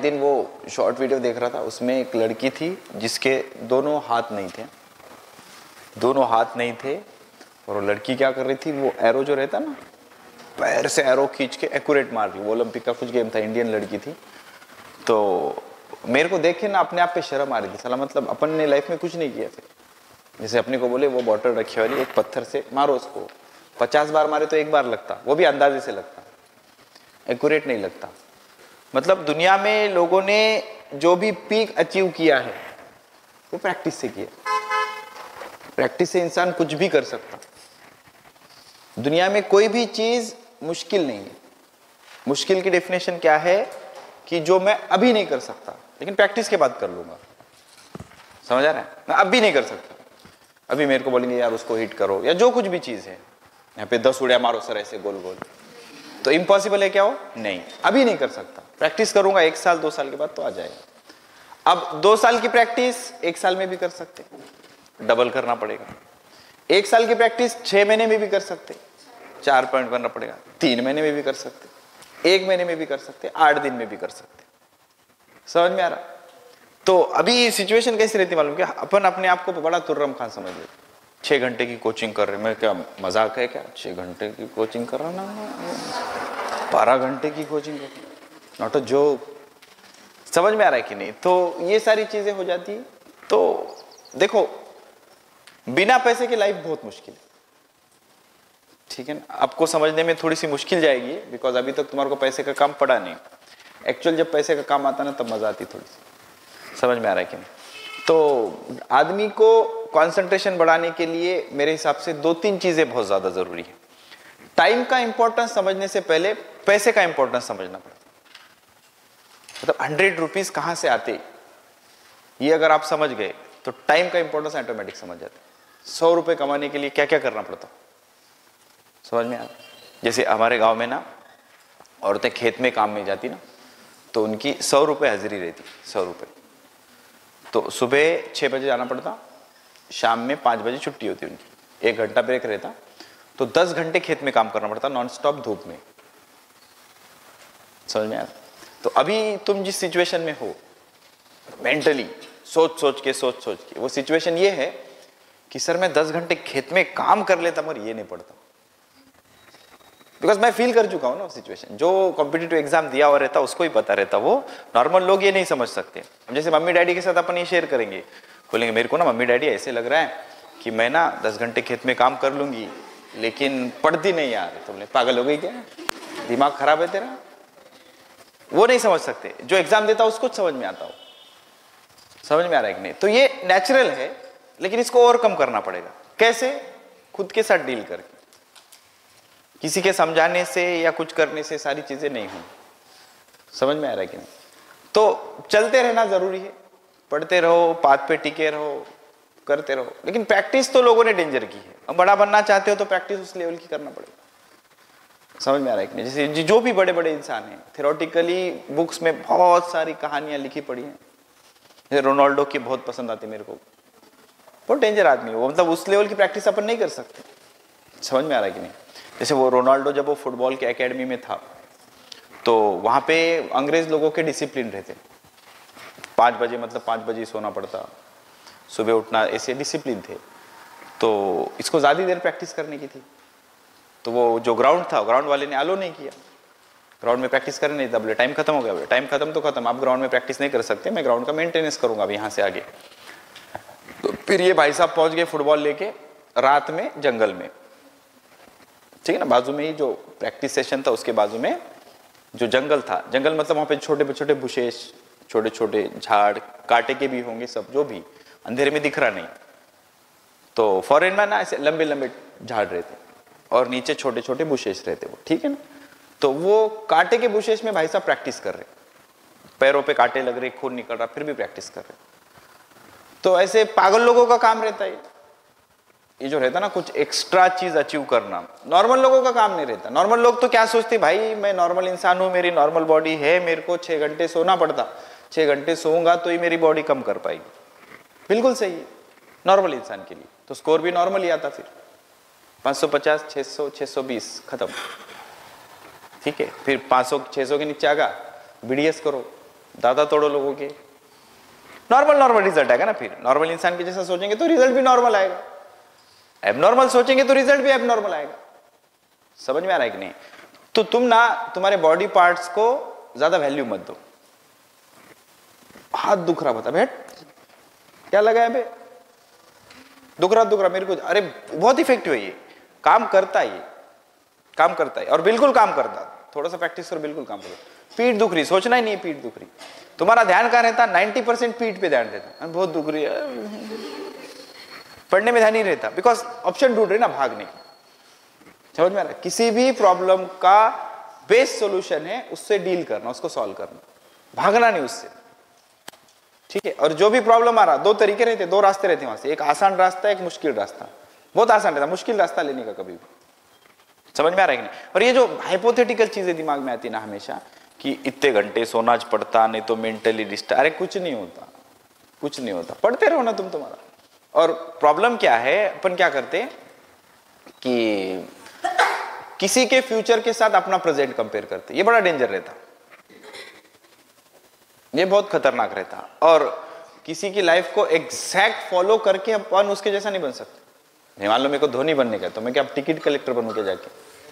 दिन वो short video देख रहा था, उसमें एक लड़की थी जिसके दोनों हाथ नहीं थे, दोनों हाथ नहीं थे, और वो लड़की क्या कर रही थी, वो एरो जो रहता ना, पैर से एरो खींच के एक्यूरेट मार रही। वो ओलंपिक का कुछ गेम था, इंडियन लड़की थी। तो मेरे को देख के ना अपने आप पे शर्म आ रही थी, साला मतलब अपन ने लाइफ में कुछ नहीं किया। फिर जैसे अपने को बोले वो बॉटल रखी वाली, एक पत्थर से मारो उसको, 50 बार मारे तो एक बार लगता, वो भी अंदाजे से लगता, एक्यूरेट नहीं लगता। मतलब दुनिया में लोगों ने जो भी पीक अचीव किया है वो प्रैक्टिस से किया। प्रैक्टिस से इंसान कुछ भी कर सकता। दुनिया में कोई भी चीज मुश्किल नहीं है। मुश्किल की डेफिनेशन क्या है कि जो मैं अभी नहीं कर सकता लेकिन प्रैक्टिस के बाद कर लूंगा। समझ आ रहा है? मैं अभी नहीं कर सकता, अभी मेरे को बोलेंगे यार उसको हिट करो या जो कुछ भी चीज है, यहाँ पे 10 उड़िया मारो सर ऐसे गोल गोल, तो इम्पॉसिबल है क्या हो? नहीं, अभी नहीं कर सकता। प्रैक्टिस करूंगा 1 साल 2 साल के बाद तो आ जाएगा। अब 2 साल की प्रैक्टिस 1 साल में भी कर सकते, डबल करना पड़ेगा। 1 साल की प्रैक्टिस 6 महीने में भी कर सकते, 4 पॉइंट करना पड़ेगा। 3 महीने में भी कर सकते, 1 महीने में भी कर सकते, 8 दिन में भी कर सकते। समझ में आ रहा? तो अभी सिचुएशन कैसी रहती मालूम क्या? अपन अपने आप को बड़ा तुर्रम खान समझ लेते। 6 घंटे की कोचिंग कर रहे, मैं क्या मजाक है क्या? 6 घंटे की कोचिंग कर रहा ना, 12 घंटे की कोचिंग कर, नॉट अ जोक। समझ में आ रहा है कि नहीं? तो ये सारी चीजें हो जाती है। तो देखो, बिना पैसे की लाइफ बहुत मुश्किल है, ठीक है ना? आपको समझने में थोड़ी सी मुश्किल जाएगी बिकॉज अभी तक तुम्हारे को पैसे का काम पड़ा नहीं। एक्चुअल जब पैसे का काम आता ना तब मजा आती थोड़ी सी। समझ में आ रहा है कि नहीं? तो आदमी को कंसंट्रेशन बढ़ाने के लिए मेरे हिसाब से 2-3 चीजें बहुत ज्यादा जरूरी है। टाइम का इंपॉर्टेंस समझने से पहले पैसे का इंपॉर्टेंस समझना पड़ता है। मतलब 100 रुपीज कहां से आते, ये अगर आप समझ गए तो टाइम का इंपॉर्टेंस ऑटोमेटिक समझ जाते। 100 रुपए कमाने के लिए क्या क्या करना पड़ता, समझ में आ रहा? जैसे हमारे गांव में ना औरतें खेत में काम में जाती ना, तो उनकी 100 रुपये हाजिरी रहती, 100 रुपये। तो सुबह 6 बजे जाना पड़ता, शाम में 5 बजे छुट्टी होती उनकी, 1 घंटा ब्रेक रहता। तो 10 घंटे खेत में काम करना पड़ता नॉन स्टॉप धूप में। समझ में आ रहा? तो अभी तुम जिस सिचुएशन में हो मेंटली सोच सोच के वो सिचुएशन ये है कि सर मैं 10 घंटे खेत में काम कर लेता मगर ये नहीं पड़ता। बिकॉज मैं फील कर चुका हूं ना सिचुएशन। जो कॉम्पिटिटिव एग्जाम दिया हुआ रहता उसको ही पता रहता, वो नॉर्मल लोग ये नहीं समझ सकते। अब जैसे मम्मी डैडी के साथ अपन ये शेयर करेंगे, बोलेंगे मेरे को ना मम्मी डैडी ऐसे लग रहा है कि मैं ना 10 घंटे खेत में काम कर लूंगी लेकिन पढ़ती नहीं यार। तो बोले पागल हो गई क्या, दिमाग खराब है तेरा? वो नहीं समझ सकते। जो एग्जाम देता उसको समझ में आता हो। समझ में आ रहा है कि नहीं? तो ये नेचुरल है लेकिन इसको ओवरकम करना पड़ेगा। कैसे? खुद के साथ डील करके। किसी के समझाने से या कुछ करने से सारी चीजें नहीं होंगी। समझ में आ रहा है कि नहीं? तो चलते रहना जरूरी है, पढ़ते रहो, पाथ पे टिके रहो, करते रहो। लेकिन प्रैक्टिस तो लोगों ने डेंजर की है। अब बड़ा बनना चाहते हो तो प्रैक्टिस उस लेवल की करना पड़ेगा। समझ में आ रहा है कि नहीं? जैसे जो भी बड़े बड़े इंसान हैं, थ्योरेटिकली बुक्स में बहुत सारी कहानियां लिखी पड़ी हैं। जैसे रोनाल्डो की बहुत पसंद आती मेरे को, बहुत डेंजर आदमी है वो। मतलब उस लेवल की प्रैक्टिस अपन नहीं कर सकते। समझ में आ रहा है कि नहीं? जैसे वो रोनाल्डो जब वो फुटबॉल के एकेडमी में था तो वहां पे अंग्रेज लोगों के डिसिप्लिन रहते। 5 बजे मतलब 5 बजे सोना पड़ता, सुबह उठना, ऐसे डिसिप्लिन थे। तो इसको ज्यादा देर प्रैक्टिस करने की थी। तो वो जो ग्राउंड था, ग्राउंड वाले ने अलो नहीं किया, ग्राउंड में प्रैक्टिस करने नहीं दिया। बोले टाइम खत्म हो गया। टाइम खत्म तो खत्म, आप ग्राउंड में प्रैक्टिस नहीं कर सकते, मैं ग्राउंड का मेंटेनेंस करूंगा अब यहाँ से आगे। तो फिर ये भाई साहब पहुंच गए फुटबॉल लेके रात में जंगल में, ठीक है ना? बाजू में ही जो प्रैक्टिस सेशन था उसके बाजू में जो जंगल था, जंगल मतलब वहां पे छोटे छोटे बुशेस, छोटे छोटे झाड़, कांटे के भी होंगे सब, जो भी अंधेरे में दिख रहा नहीं। तो फॉरेन में ना ऐसे लंबे लंबे झाड़ रहते और नीचे छोटे छोटे बुशेस रहते वो, ठीक है ना? तो वो कांटे के बुशेस में भाई साहब प्रैक्टिस कर रहे, पैरों पे कांटे लग रहे, खून निकल रहा, फिर भी प्रैक्टिस कर रहे। तो ऐसे पागल लोगों का काम रहता है ये जो रहता ना, कुछ एक्स्ट्रा चीज अचीव करना। नॉर्मल लोगों का काम नहीं रहता। नॉर्मल लोग तो क्या सोचते, भाई मैं नॉर्मल इंसान हूं, मेरी नॉर्मल बॉडी है, मेरे को 6 घंटे सोना पड़ता, 6 घंटे सोऊंगा तो ही मेरी बॉडी कम कर पाएगी। बिल्कुल सही है नॉर्मल इंसान के लिए, तो स्कोर भी नॉर्मल ही आता। फिर 550, 600, 620 खत्म, ठीक है? फिर 500 600 के नीचे आगा बीडीएस करो, दादा तोड़ो लोगों के, नॉर्मल रिजल्ट आएगा ना। फिर नॉर्मल इंसान के जैसा सोचेंगे तो रिजल्ट भी नॉर्मल आएगा, एबनॉर्मल सोचेंगे तो रिजल्ट भी एबनॉर्मल आएगा। समझ में आ रहा है कि नहीं? तो तुम ना तुम्हारे बॉडी पार्ट्स को ज्यादा वैल्यू मत दो। हाथ दुख रहा, बता बैठ, क्या लगा है बे? दुख रहा मेरे को, अरे बहुत इफेक्टिव है ये, काम करता है, ये काम करता है और बिल्कुल काम करता। थोड़ा सा प्रैक्टिस करो, बिल्कुल काम करो। पीठ दुख रही, सोचना ही नहीं है पीठ दुख रही, तुम्हारा ध्यान कहां रहता? 90% पीठ पे ध्यान रहता। बहुत दुख रही है, पढ़ने में ध्यान नहीं रहता, बिकॉज ऑप्शन ढूंढ रहे ना भागने की। समझ में आ रहा है? किसी भी प्रॉब्लम का बेस्ट सॉल्यूशन है उससे डील करना, उसको सॉल्व करना, भागना नहीं उससे, ठीक है। और जो भी प्रॉब्लम आ रहा, दो तरीके रहते, दो रास्ते रहते वहां से, एक आसान रास्ता, एक मुश्किल रास्ता। बहुत आसान रहता, मुश्किल रास्ता लेने का कभी भी। समझ में आ रहा है कि नहीं? और ये जो हाइपोथेटिकल चीजें दिमाग में आती ना हमेशा कि इतने घंटे सोना पड़ता, नहीं तो मेंटली डिस्टर्ब, अरे कुछ नहीं होता, कुछ नहीं होता, पढ़ते रहो ना तुम तुम्हारा। और प्रॉब्लम क्या है, अपन क्या करते कि किसी के फ्यूचर के साथ अपना प्रेजेंट कंपेयर करते, ये बड़ा डेंजर रहता, ये बहुत खतरनाक रहता। और किसी की लाइफ को एग्जैक्ट फॉलो करके अपन उसके जैसा नहीं बन सकते। नहीं, मान लो मेरे को धोनी बनने का, तो मैं क्या टिकट कलेक्टर बनूं क्या जाके?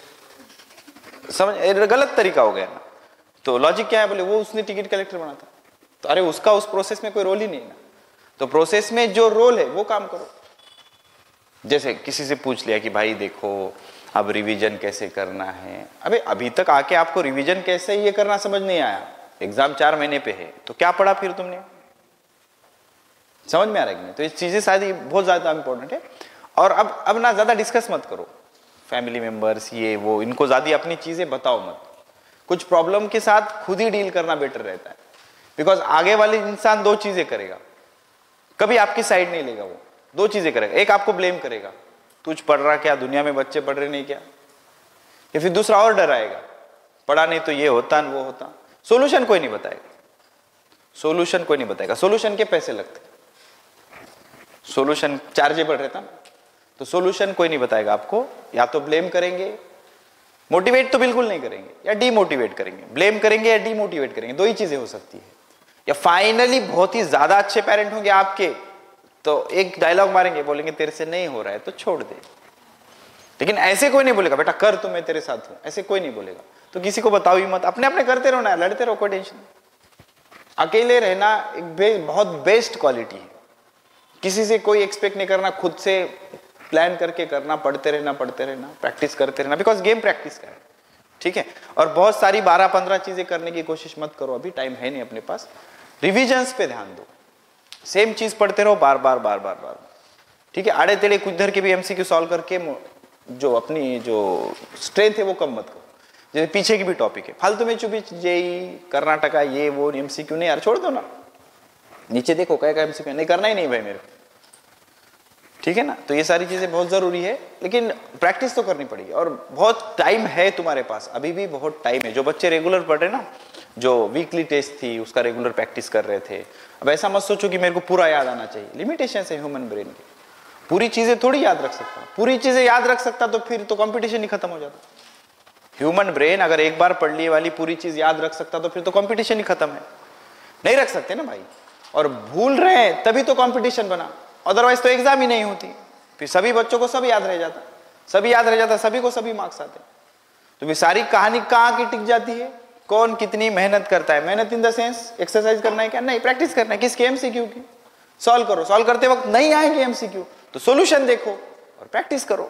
समझ, गलत तरीका हो गया ना। तो लॉजिक क्या है, बोले वो उसने टिकट कलेक्टर बना था, तो अरे उसका उस प्रोसेस में कोई रोल ही नहीं ना। तो प्रोसेस में जो रोल है वो काम करो। जैसे किसी से पूछ लिया कि भाई देखो अब रिवीजन कैसे करना है, अबे अभी तक आके आपको रिवीजन कैसे ये करना समझ नहीं आया, एग्जाम 4 महीने पे है, तो क्या पढ़ा फिर तुमने? समझ में आ रहा है कि नहीं? तो ये चीजें शायद बहुत ज्यादा इंपॉर्टेंट है। और अब ना ज्यादा डिस्कस मत करो, फैमिली मेंबर्स ये वो, इनको ज्यादा अपनी चीजें बताओ मत। कुछ प्रॉब्लम के साथ खुद ही डील करना बेटर रहता है, बिकॉज आगे वाले इंसान दो चीजें करेगा, कभी आपकी साइड नहीं लेगा। वो दो चीजें करेगा, एक आपको ब्लेम करेगा, तुझ पढ़ रहा क्या, दुनिया में बच्चे पढ़ रहे नहीं क्या, या फिर दूसरा और डराएगा, पढ़ा नहीं तो ये होता वो होता। सोल्यूशन कोई नहीं बताएगा, सोल्यूशन कोई नहीं बताएगा, सोल्यूशन के पैसे लगते, सोल्यूशन चार्जेबल रहता ना, तो सोल्यूशन कोई नहीं बताएगा आपको। या तो ब्लेम करेंगे, मोटिवेट तो बिल्कुल नहीं करेंगे, या डीमोटिवेट करेंगे। ब्लेम करेंगे या डीमोटिवेट करेंगे, दो ही चीजें हो सकती है। या फाइनली बहुत ही ज्यादा अच्छे पेरेंट होंगे आपके, तो एक डायलॉग मारेंगे, बोलेंगे तेरे से नहीं हो रहा है तो छोड़ दे। लेकिन ऐसे कोई नहीं बोलेगा बेटा कर, तो मैं तेरे साथ हूं, ऐसे कोई नहीं बोलेगा। तो किसी को बताओ ही मत, अपने अपने करते रहो ना, लड़ते रहो, कोई टेंशन। अकेले रहना एक बहुत बेस्ट क्वालिटी है। किसी से कोई एक्सपेक्ट नहीं करना, खुद से प्लान करके करना, पढ़ते रहना, प्रैक्टिस करते रहना, बिकॉज गेम प्रैक्टिस का है, ठीक है। और बहुत सारी 12-15 चीजें करने की कोशिश मत करो, अभी टाइम है नहीं अपने पास। रिविजन्स पे ध्यान दो, सेम चीज पढ़ते रहो बार बार, ठीक है। आड़े टेढ़े कुछ धर के भी एमसीक्यू सॉल्व करके जो अपनी जो स्ट्रेंथ है वो कम मत करो। जैसे पीछे की भी टॉपिक है, फालतू में चुपी जेई कर्नाटका ये वो एमसीक्यू नहीं यार, छोड़ दो ना, नीचे देखो क्या एमसीक्यू नहीं करना ही नहीं भाई मेरे को, ठीक है ना। तो ये सारी चीजें बहुत जरूरी है, लेकिन प्रैक्टिस तो करनी पड़ेगी। और बहुत टाइम है तुम्हारे पास, अभी भी बहुत टाइम है। जो बच्चे रेगुलर पढ़ रहे ना, जो वीकली टेस्ट थी उसका रेगुलर प्रैक्टिस कर रहे थे, अब ऐसा मत सोचो कि मेरे को पूरा याद आना चाहिए। लिमिटेशन है ह्यूमन ब्रेन की, पूरी चीजें थोड़ी याद रख सकता, पूरी चीजें याद रख सकता तो फिर तो कंपटीशन ही खत्म हो जाता। ह्यूमन ब्रेन अगर एक बार पढ़ ली वाली पूरी चीज याद रख सकता तो फिर तो कंपटीशन ही खत्म है। नहीं रख सकते ना भाई, और भूल रहे हैं तभी तो कंपटीशन बना, अदरवाइज तो एग्जाम ही नहीं होती। फिर सभी बच्चों को सब याद रह जाता, सभी याद रह जाता, सभी को सभी मार्क्स आते। तो फिर सारी कहानी कहाँ की टिक जाती है, कौन कितनी मेहनत करता है। मेहनत इन द सेंस एक्सरसाइज करना है क्या, नहीं, प्रैक्टिस करना है। किसके? एमसीक्यू की। सॉल्व करो, सॉल्व करते वक्त नहीं आएंगे एमसीक्यू तो सॉल्यूशन देखो और प्रैक्टिस करो।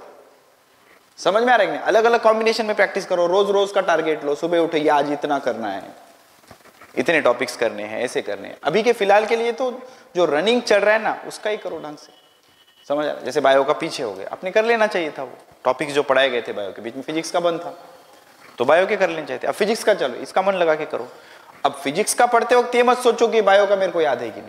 समझ में आ रहा है? अलग अलग कॉम्बिनेशन में प्रैक्टिस करो, रोज रोज का टारगेट लो, सुबह उठे आज इतना करना है, इतने टॉपिक्स करने हैं, ऐसे करने हैं। अभी के फिलहाल के लिए तो जो रनिंग चल रहा है ना उसका ही करो ढंग से। समझ आ रहा है? जैसे बायो का पीछे हो गया, आपने कर लेना चाहिए था, वो टॉपिक्स जो पढ़ाए गए थे बायो के, बीच में फिजिक्स का बंद था तो बायो के कर लेना चाहिए थे। अब फिजिक्स का चलो, इसका मन लगा के करो। अब फिजिक्स का पढ़ते वक्त ये मत सोचो कि बायो का मेरे को याद है कि नहीं,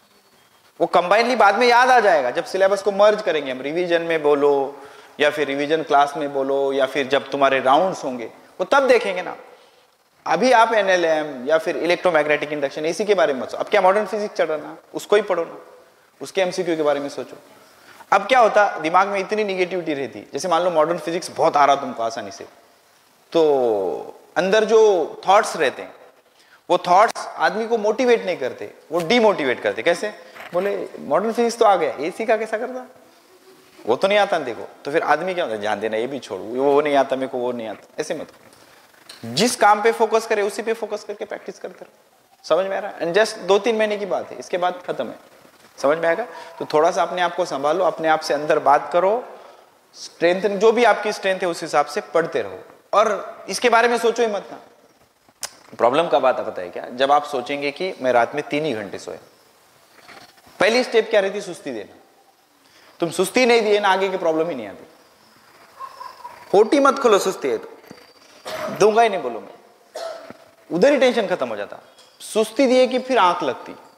वो कंबाइनली बाद में याद आ जाएगा जब सिलेबस को मर्ज करेंगे हम। रिवीजन में बोलो या फिर रिवीजन क्लास में बोलो, या फिर जब तुम्हारे राउंड्स होंगे वो तब देखेंगे ना। अभी आप एनएलएम या फिर इलेक्ट्रोमैग्नेटिक इंडक्शन इसी के बारे में मत सोचो। अब क्या मॉडर्न फिजिक्स चल रहा ना, उसको ही पढ़ो ना, उसके एमसीक्यू के बारे में सोचो। अब क्या होता, दिमाग में इतनी निगेटिविटी रहती, जैसे मान लो मॉडर्न फिजिक्स बहुत आ रहा तुमको आसानी से, तो अंदर जो थॉट्स रहते हैं वो थॉट्स आदमी को मोटिवेट नहीं करते, वो डीमोटिवेट करते। कैसे? बोले मॉडर्न फिजिक्स तो आ गया, एसी का कैसा करता, वो तो नहीं आता देखो। तो फिर आदमी क्या होता है, ध्यान देना, ये भी छोड़, वो नहीं आता मेरे को, वो नहीं आता, ऐसे मत करो। जिस काम पे फोकस करे उसी पे फोकस करके प्रैक्टिस करते रहो। समझ में आ रहा है? एंड जस्ट 2-3 महीने की बात है, इसके बाद खत्म है। समझ में आएगा? तो थोड़ा सा अपने आप को संभालो, अपने आप से अंदर बात करो, स्ट्रेंथ जो भी आपकी स्ट्रेंथ है उस हिसाब से पढ़ते रहो, और इसके बारे में सोचो ही मत ना। प्रॉब्लम का बात पता है क्या? जब आप सोचेंगे कि मैं रात में 3 ही घंटे सोया, पहली स्टेप क्या रहती? सुस्ती देना। तुम सुस्ती नहीं दिए ना, आगे की प्रॉब्लम ही नहीं आती। होटी मत खोलो, सुस्ती है तो दूंगा ही नहीं बोलो मैं, उधर ही टेंशन खत्म हो जाता। सुस्ती दिए कि फिर आंख लगती,